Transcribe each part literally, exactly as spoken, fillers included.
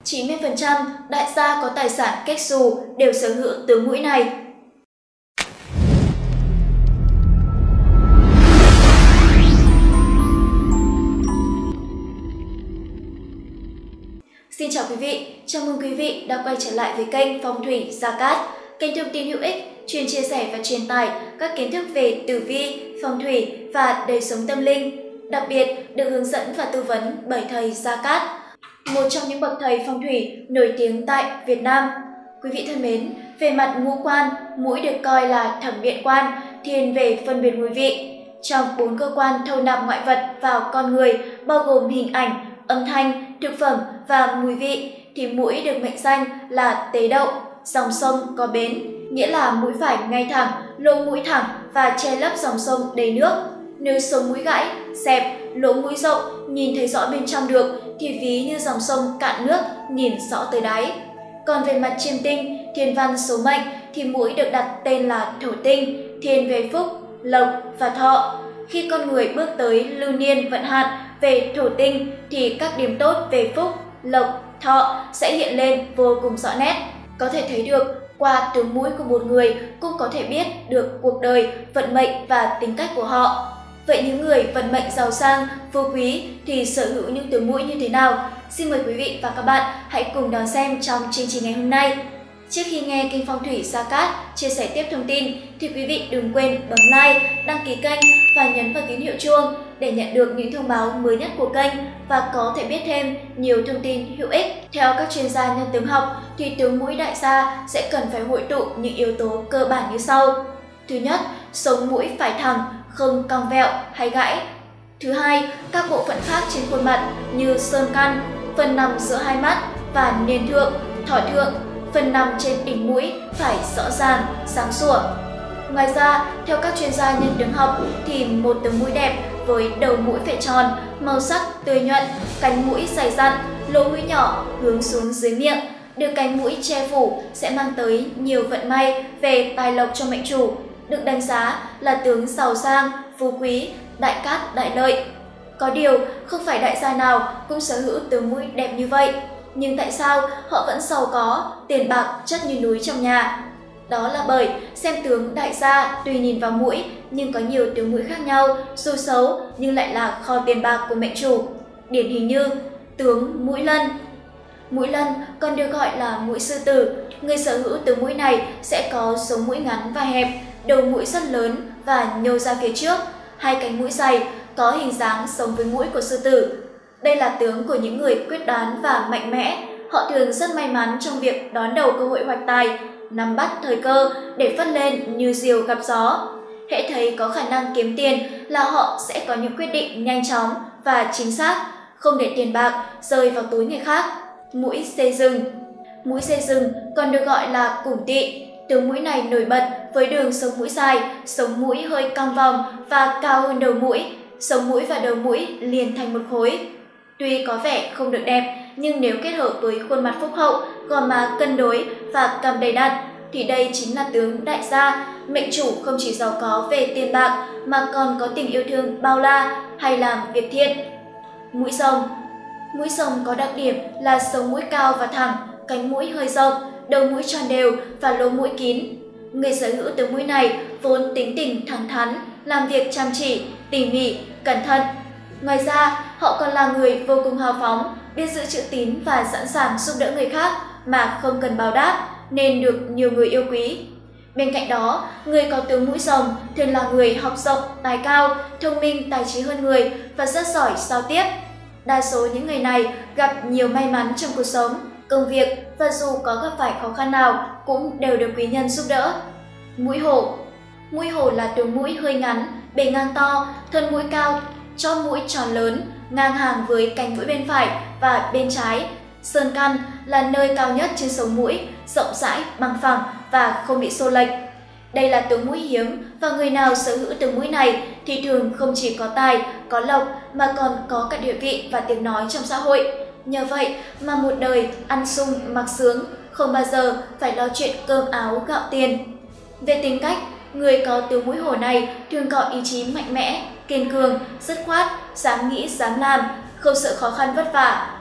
chín mươi phần trăm đại gia có tài sản kết xù đều sở hữu tướng mũi này. Xin chào quý vị, chào mừng quý vị đã quay trở lại với kênh Phong thủy Gia Cát, kênh thông tin hữu ích chuyên chia sẻ và truyền tải các kiến thức về tử vi, phong thủy và đời sống tâm linh, đặc biệt được hướng dẫn và tư vấn bởi thầy Gia Cát, một trong những bậc thầy phong thủy nổi tiếng tại Việt Nam. Quý vị thân mến, về mặt ngũ quan, mũi được coi là thẩm biện quan, thiên về phân biệt mùi vị. Trong bốn cơ quan thâu nạp ngoại vật vào con người, bao gồm hình ảnh, âm thanh, thực phẩm và mùi vị, thì mũi được mệnh danh là tế đậu, dòng sông có bến, nghĩa là mũi phải ngay thẳng, lỗ mũi thẳng và che lấp dòng sông đầy nước. Nếu sống mũi gãy, xẹp, lỗ mũi rộng, nhìn thấy rõ bên trong được thì ví như dòng sông cạn nước, nhìn rõ tới đáy. Còn về mặt chiêm tinh, thiên văn số mệnh thì mũi được đặt tên là thổ tinh, thiên về phúc, lộc và thọ. Khi con người bước tới lưu niên vận hạn về thổ tinh thì các điểm tốt về phúc, lộc, thọ sẽ hiện lên vô cùng rõ nét. Có thể thấy được qua tướng mũi của một người cũng có thể biết được cuộc đời, vận mệnh và tính cách của họ. Vậy những người vận mệnh giàu sang, phú quý thì sở hữu những tướng mũi như thế nào? Xin mời quý vị và các bạn hãy cùng đón xem trong chương trình ngày hôm nay. Trước khi nghe kênh Phong thủy Gia Cát chia sẻ tiếp thông tin thì quý vị đừng quên bấm like, đăng ký kênh và nhấn vào tín hiệu chuông để nhận được những thông báo mới nhất của kênh và có thể biết thêm nhiều thông tin hữu ích. Theo các chuyên gia nhân tướng học thì tướng mũi đại gia sẽ cần phải hội tụ những yếu tố cơ bản như sau. Thứ nhất, sống mũi phải thẳng, không cong vẹo hay gãy. Thứ hai, các bộ phận khác trên khuôn mặt như sơn căn, phần nằm giữa hai mắt và niên thượng, thỏ thượng, phần nằm trên đỉnh mũi phải rõ ràng, sáng sủa. Ngoài ra, theo các chuyên gia nhân tướng học thì một tướng mũi đẹp với đầu mũi phải tròn, màu sắc tươi nhuận, cánh mũi dày dặn, lỗ mũi nhỏ hướng xuống dưới miệng, được cánh mũi che phủ sẽ mang tới nhiều vận may về tài lộc cho mệnh chủ, được đánh giá là tướng giàu sang, phú quý, đại cát đại lợi. Có điều, không phải đại gia nào cũng sở hữu tướng mũi đẹp như vậy. Nhưng tại sao họ vẫn giàu có, tiền bạc chất như núi trong nhà? Đó là bởi xem tướng đại gia tuy nhìn vào mũi nhưng có nhiều tướng mũi khác nhau, dù xấu nhưng lại là kho tiền bạc của mệnh chủ. Điển hình như tướng mũi lân. Mũi lân còn được gọi là mũi sư tử. Người sở hữu tướng mũi này sẽ có sống mũi ngắn và hẹp, đầu mũi rất lớn và nhô ra phía trước, hai cánh mũi dày, có hình dáng giống với mũi của sư tử. Đây là tướng của những người quyết đoán và mạnh mẽ. Họ thường rất may mắn trong việc đón đầu cơ hội hoạch tài, nắm bắt thời cơ để phất lên như diều gặp gió. Hễ thấy có khả năng kiếm tiền là họ sẽ có những quyết định nhanh chóng và chính xác, không để tiền bạc rơi vào túi người khác. Mũi dê rừng. Mũi dê rừng còn được gọi là củng tỵ. Tướng mũi này nổi bật với đường sống mũi dài, sống mũi hơi cong vòng và cao hơn đầu mũi. Sống mũi và đầu mũi liền thành một khối. Tuy có vẻ không được đẹp, nhưng nếu kết hợp với khuôn mặt phúc hậu, gò má cân đối và cằm đầy đặn, thì đây chính là tướng đại gia. Mệnh chủ không chỉ giàu có về tiền bạc mà còn có tình yêu thương bao la hay làm việc thiện. Mũi rồng. Mũi rồng có đặc điểm là sống mũi cao và thẳng, cánh mũi hơi rộng, đầu mũi tròn đều và lỗ mũi kín. Người sở hữu tướng mũi này vốn tính tình thẳng thắn, làm việc chăm chỉ, tỉ mỉ, cẩn thận. Ngoài ra, họ còn là người vô cùng hào phóng, biết giữ chữ tín và sẵn sàng giúp đỡ người khác mà không cần báo đáp, nên được nhiều người yêu quý. Bên cạnh đó, người có tướng mũi rồng thường là người học rộng, tài cao, thông minh, tài trí hơn người và rất giỏi giao tiếp. Đa số những người này gặp nhiều may mắn trong cuộc sống, công việc và dù có gặp phải khó khăn nào cũng đều được quý nhân giúp đỡ. Mũi hổ. Mũi hổ là tướng mũi hơi ngắn, bề ngang to, thân mũi cao, chóp mũi tròn lớn, ngang hàng với cánh mũi bên phải và bên trái. Sơn căn là nơi cao nhất trên sống mũi, rộng rãi, bằng phẳng và không bị xô lệch. Đây là tướng mũi hiếm và người nào sở hữu tướng mũi này thì thường không chỉ có tài, có lộc mà còn có cả địa vị và tiếng nói trong xã hội. Nhờ vậy mà một đời ăn sung mặc sướng, không bao giờ phải lo chuyện cơm áo gạo tiền. Về tính cách, người có tướng mũi hổ này thường có ý chí mạnh mẽ, kiên cường, dứt khoát, dám nghĩ, dám làm, không sợ khó khăn vất vả,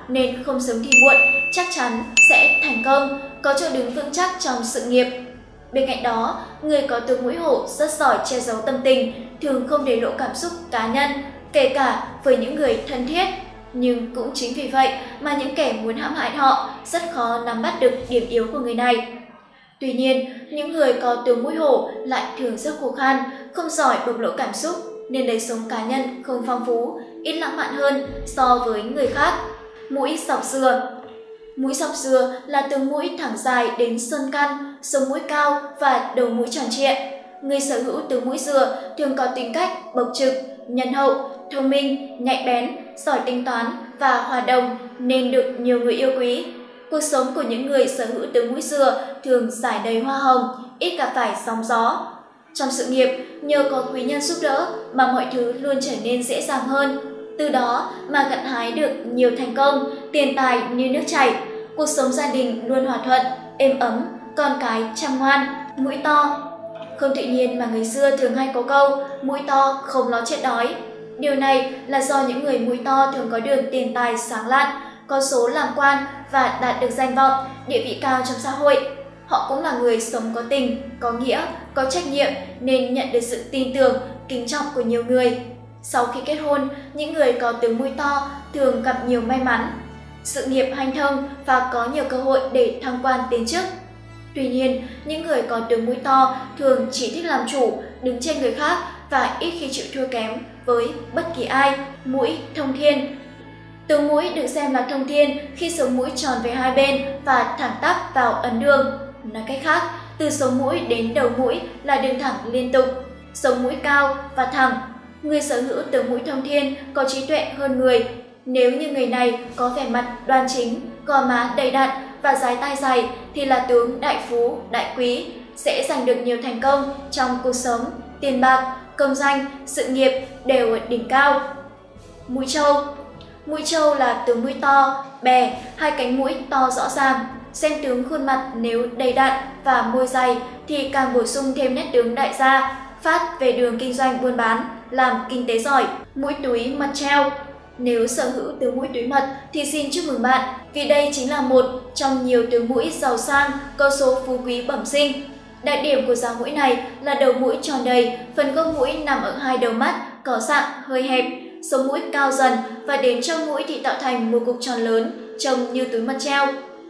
nên không sớm thì muộn chắc chắn sẽ thành công, có chỗ đứng vững chắc trong sự nghiệp. Bên cạnh đó, người có tướng mũi hổ rất giỏi che giấu tâm tình, thường không để lộ cảm xúc cá nhân, kể cả với những người thân thiết. Nhưng cũng chính vì vậy mà những kẻ muốn hãm hại họ rất khó nắm bắt được điểm yếu của người này. Tuy nhiên, những người có tướng mũi hổ lại thường rất khô khan, không giỏi bộc lộ cảm xúc, nên đời sống cá nhân không phong phú, ít lãng mạn hơn so với người khác. Mũi sọc dừa. Mũi sọc dừa là tướng mũi thẳng dài đến sơn căn, sống mũi cao và đầu mũi tròn trịa. Người sở hữu tướng mũi dừa thường có tính cách bộc trực, nhân hậu, thông minh, nhạy bén, giỏi tính toán và hòa đồng nên được nhiều người yêu quý. Cuộc sống của những người sở hữu tướng mũi dừa thường trải đầy hoa hồng, ít gặp phải sóng gió. Trong sự nghiệp, nhờ có quý nhân giúp đỡ mà mọi thứ luôn trở nên dễ dàng hơn. Từ đó mà gặt hái được nhiều thành công, tiền tài như nước chảy. Cuộc sống gia đình luôn hòa thuận, êm ấm, con cái chăm ngoan, mũi to. Không tự nhiên mà người xưa thường hay có câu mũi to không lo chết đói. Điều này là do những người mũi to thường có đường tiền tài sáng lạn, có số làm quan và đạt được danh vọng, địa vị cao trong xã hội. Họ cũng là người sống có tình, có nghĩa, có trách nhiệm nên nhận được sự tin tưởng, kính trọng của nhiều người. Sau khi kết hôn, những người có tướng mũi to thường gặp nhiều may mắn, sự nghiệp hanh thông và có nhiều cơ hội để thăng quan tiến chức. Tuy nhiên, những người có tướng mũi to thường chỉ thích làm chủ, đứng trên người khác và ít khi chịu thua kém với bất kỳ ai. Mũi thông thiên. Tướng mũi được xem là thông thiên khi sống mũi tròn về hai bên và thẳng tắp vào ấn đường. Nói cách khác, từ sống mũi đến đầu mũi là đường thẳng liên tục, sống mũi cao và thẳng. Người sở hữu tướng mũi thông thiên có trí tuệ hơn người. Nếu như người này có vẻ mặt đoan chính, gò má đầy đặn và dái tai dày thì là tướng đại phú, đại quý, sẽ giành được nhiều thành công trong cuộc sống, tiền bạc, công danh, sự nghiệp đều ở đỉnh cao. Mũi trâu. Mũi trâu là tướng mũi to, bè, hai cánh mũi to rõ ràng. Xem tướng khuôn mặt nếu đầy đặn và môi dày thì càng bổ sung thêm nét tướng đại gia, phát về đường kinh doanh buôn bán, làm kinh tế giỏi. Mũi túi mật treo. Nếu sở hữu tướng mũi túi mật thì xin chúc mừng bạn, vì đây chính là một trong nhiều tướng mũi giàu sang, có số phú quý bẩm sinh. Đặc điểm của dáng mũi này là đầu mũi tròn đầy, phần gốc mũi nằm ở hai đầu mắt, có dạng hơi hẹp, sống mũi cao dần và đến trong mũi thì tạo thành một cục tròn lớn, trông như túi mật treo.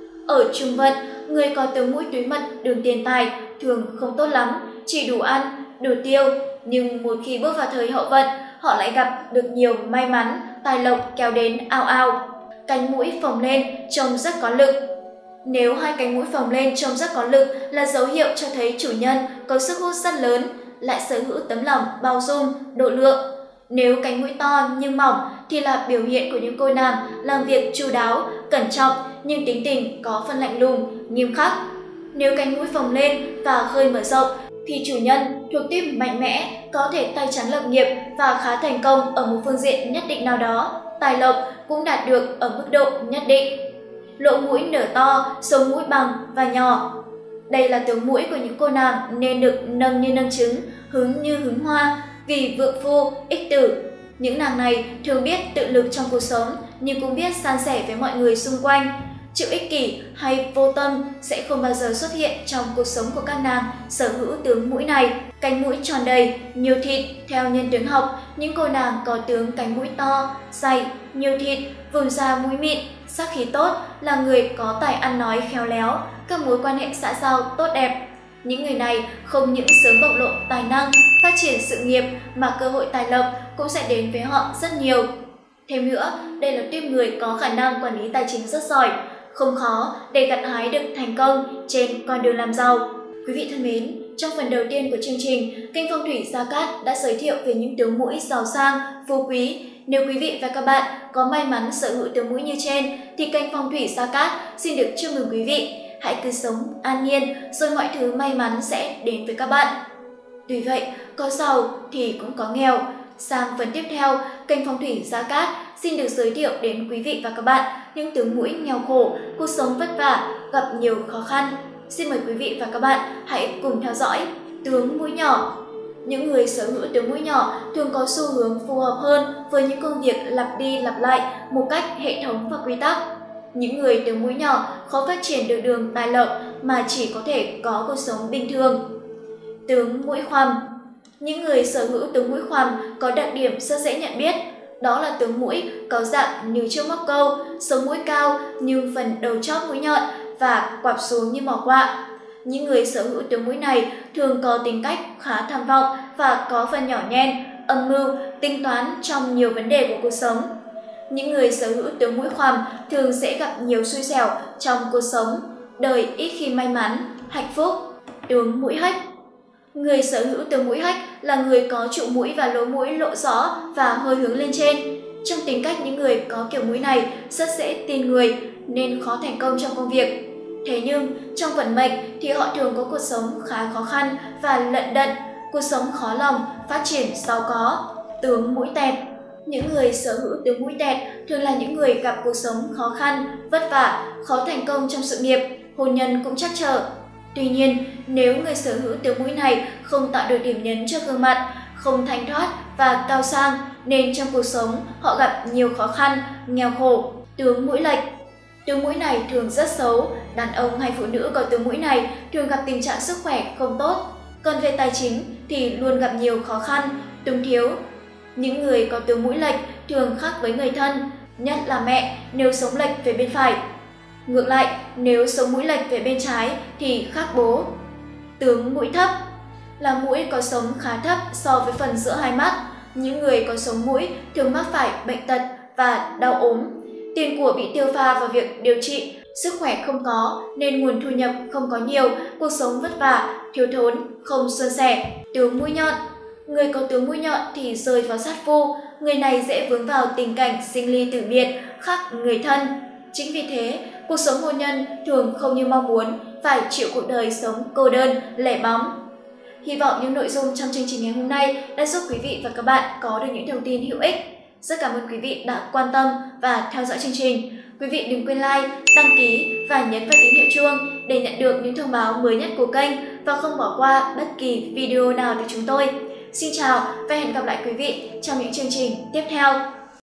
Ở trung vận, người có tướng mũi túi mật đường tiền tài thường không tốt lắm, chỉ đủ ăn, đủ tiêu, nhưng một khi bước vào thời hậu vận, họ lại gặp được nhiều may mắn, tài lộc kéo đến ao ao. Cánh mũi phồng lên trông rất có lực. Nếu hai cánh mũi phồng lên trông rất có lực là dấu hiệu cho thấy chủ nhân có sức hút rất lớn, lại sở hữu tấm lòng bao dung, độ lượng. Nếu cánh mũi to nhưng mỏng thì là biểu hiện của những cô nàng làm việc chu đáo, cẩn trọng nhưng tính tình có phần lạnh lùng, nghiêm khắc. Nếu cánh mũi phồng lên và hơi mở rộng thì chủ nhân thuộc tiếp mạnh mẽ, có thể tay chắn lập nghiệp và khá thành công ở một phương diện nhất định nào đó. Tài lộc cũng đạt được ở mức độ nhất định. Lỗ mũi nở to, sống mũi bằng và nhỏ. Đây là tướng mũi của những cô nàng nên được nâng như nâng trứng, hứng như hứng hoa, vì vượng phu, ích tử. Những nàng này thường biết tự lực trong cuộc sống nhưng cũng biết san sẻ với mọi người xung quanh. Chịu ích kỷ hay vô tâm sẽ không bao giờ xuất hiện trong cuộc sống của các nàng sở hữu tướng mũi này. Cánh mũi tròn đầy, nhiều thịt. Theo nhân tướng học, những cô nàng có tướng cánh mũi to, dày, nhiều thịt, vùng da mũi mịn, sắc khí tốt, là người có tài ăn nói khéo léo, các mối quan hệ xã giao tốt đẹp. Những người này không những sớm bộc lộ tài năng, phát triển sự nghiệp mà cơ hội tài lộc cũng sẽ đến với họ rất nhiều. Thêm nữa, đây là tuýp người có khả năng quản lý tài chính rất giỏi, không khó để gặt hái được thành công trên con đường làm giàu. Quý vị thân mến, trong phần đầu tiên của chương trình, kênh Phong thủy Gia Cát đã giới thiệu về những tướng mũi giàu sang, phú quý. Nếu quý vị và các bạn có may mắn sở hữu tướng mũi như trên, thì kênh Phong thủy Gia Cát xin được chúc mừng quý vị. Hãy cứ sống an nhiên, rồi mọi thứ may mắn sẽ đến với các bạn. Tuy vậy, có giàu thì cũng có nghèo. Sang phần tiếp theo, kênh Phong thủy Gia Cát xin được giới thiệu đến quý vị và các bạn những tướng mũi nghèo khổ, cuộc sống vất vả, gặp nhiều khó khăn. Xin mời quý vị và các bạn hãy cùng theo dõi tướng mũi nhỏ. Những người sở hữu tướng mũi nhỏ thường có xu hướng phù hợp hơn với những công việc lặp đi lặp lại một cách hệ thống và quy tắc. Những người tướng mũi nhỏ khó phát triển được đường tài lộc mà chỉ có thể có cuộc sống bình thường. Tướng mũi khoằm. Những người sở hữu tướng mũi khoằm có đặc điểm rất dễ nhận biết, đó là tướng mũi có dạng như chiếc móc câu, sống mũi cao nhưng phần đầu chóp mũi nhọn và quặp xuống như mỏ quạ. Những người sở hữu tướng mũi này thường có tính cách khá tham vọng và có phần nhỏ nhen, âm mưu, tính toán trong nhiều vấn đề của cuộc sống. Những người sở hữu tướng mũi khoằm thường sẽ gặp nhiều xui xẻo trong cuộc sống, đời ít khi may mắn, hạnh phúc. Tướng mũi hách. Người sở hữu tướng mũi hách là người có trụ mũi và lỗ mũi lộ rõ và hơi hướng lên trên. Trong tính cách những người có kiểu mũi này rất dễ tin người nên khó thành công trong công việc. Thế nhưng trong vận mệnh thì họ thường có cuộc sống khá khó khăn và lận đận, cuộc sống khó lòng, phát triển giàu có. Tướng mũi tẹt. Những người sở hữu tướng mũi tẹt thường là những người gặp cuộc sống khó khăn, vất vả, khó thành công trong sự nghiệp, hôn nhân cũng trắc trở. Tuy nhiên, nếu người sở hữu tướng mũi này không tạo được điểm nhấn cho gương mặt, không thanh thoát và cao sang, nên trong cuộc sống họ gặp nhiều khó khăn, nghèo khổ. Tướng mũi lệch. Tướng mũi này thường rất xấu, đàn ông hay phụ nữ có tướng mũi này thường gặp tình trạng sức khỏe không tốt. Còn về tài chính thì luôn gặp nhiều khó khăn, túng thiếu. Những người có tướng mũi lệch thường khác với người thân, nhất là mẹ nếu sống lệch về bên phải. Ngược lại, nếu sống mũi lệch về bên trái thì khác bố. Tướng mũi thấp là mũi có sống khá thấp so với phần giữa hai mắt. Những người có sống mũi thường mắc phải bệnh tật và đau ốm. Tiền của bị tiêu pha vào việc điều trị, sức khỏe không có nên nguồn thu nhập không có nhiều, cuộc sống vất vả, thiếu thốn, không suôn sẻ. Tướng mũi nhọn. Người có tướng mũi nhọn thì rơi vào sát phu, người này dễ vướng vào tình cảnh sinh ly tử biệt, khác người thân. Chính vì thế, cuộc sống hôn nhân thường không như mong muốn, phải chịu cuộc đời sống cô đơn, lẻ bóng. Hy vọng những nội dung trong chương trình ngày hôm nay đã giúp quý vị và các bạn có được những thông tin hữu ích. Rất cảm ơn quý vị đã quan tâm và theo dõi chương trình. Quý vị đừng quên like, đăng ký và nhấn vào tín hiệu chuông để nhận được những thông báo mới nhất của kênh và không bỏ qua bất kỳ video nào từ chúng tôi. Xin chào và hẹn gặp lại quý vị trong những chương trình tiếp theo.